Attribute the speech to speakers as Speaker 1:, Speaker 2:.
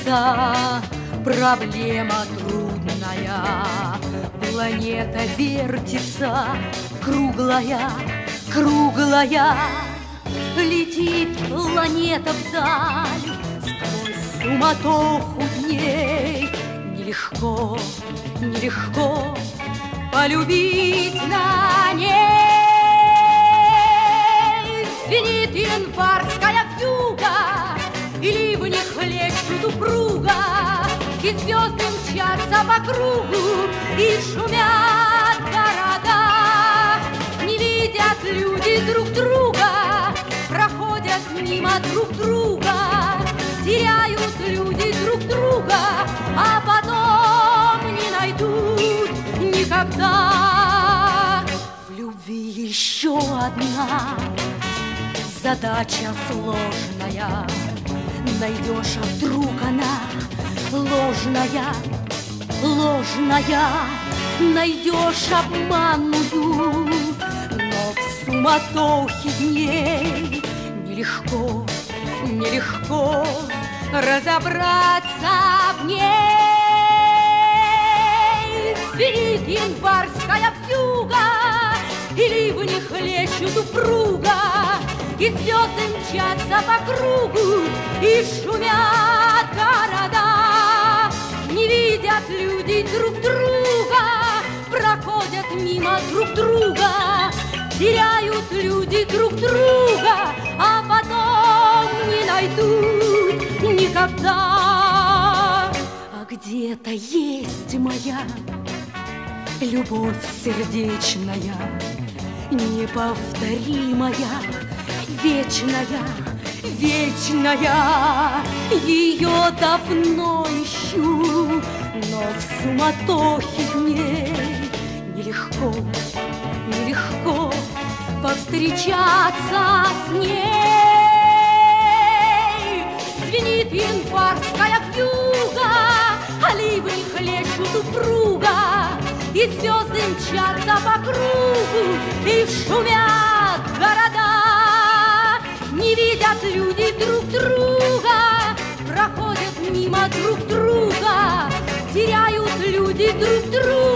Speaker 1: вертится, проблема трудная. Планета вертится, круглая, круглая. Летит планета вдаль, сквозь суматоху дней. Нелегко, нелегко полюбить на ней. Звенит январская вьюга, и ливни хлещут упруга, и звезды мчатся по кругу, и шумят города. Не видят люди друг друга, проходят мимо друг друга, теряют люди друг друга, а потом не найдут никогда. В любви еще одна задача сложная. Найдешь, а вдруг она ложная, ложная. Найдешь обманную, но в суматохе дней нелегко, нелегко разобраться в ней. Звенит январская вьюга, и ливни хлещут упруга, и звезды мчатся по кругу, и шумят города. Не видят люди друг друга, проходят мимо друг друга, теряют люди друг друга, а потом не найдут никогда. А где-то есть моя любовь сердечная, неповторимая, вечная, вечная. Ее давно ищу, но в суматохе дней нелегко, нелегко повстречаться с ней. Звенит январская вьюга, а ливни хлещут упруга, и звезды мчатся по кругу, и шумят города. Не видят люди друг друга, проходят мимо друг друга, теряют люди друг друга.